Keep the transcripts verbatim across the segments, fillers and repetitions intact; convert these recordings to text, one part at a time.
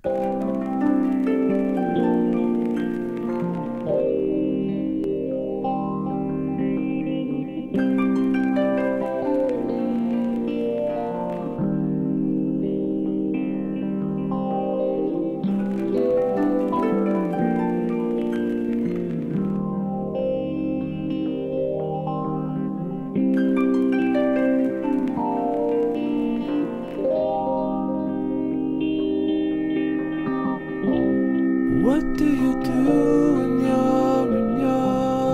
What do you do when you're in your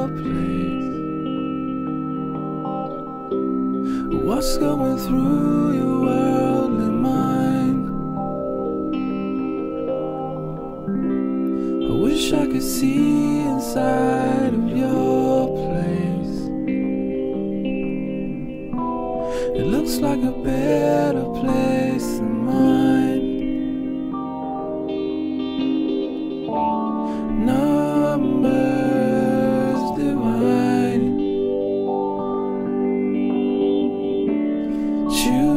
place? What's going through your worldly mind? I wish I could see inside of your place. It looks like a better place than mine. Numbers divine, choose